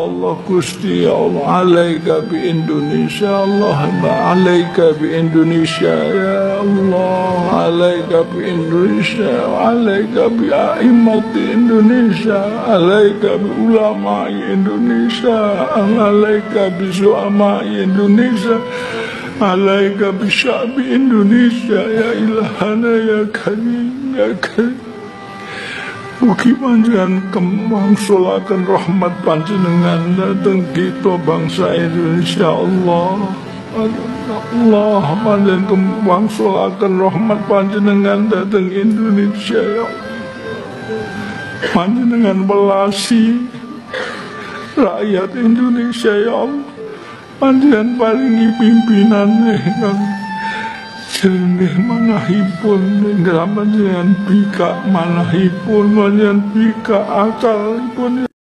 Allah Gusti ya Allah, alaika bi Indonesia, Allahumma alaika bi Indonesia ya Allah, alaika bi Indonesia, alaika bi a'immati Indonesia, alaika bi ulama Indonesia, alaika bi zu'ama Indonesia, alaika bi syabi Indonesia ya ilahana ya karim ya karim. Mugi panjenengan kemangsulaken rahmat panjenengan dhateng kita bangsa Indonesia Allah. Allah panjenengan kemangsulaken rahmat panjenengan dhateng Indonesia ya Allah. Panjenengan welasi rakyat Indonesia ya Allah. Panjenengan paringi pimpinan ingkang jernih manahipun, panjenengan bika manahipun, panjenengan bika akalipun.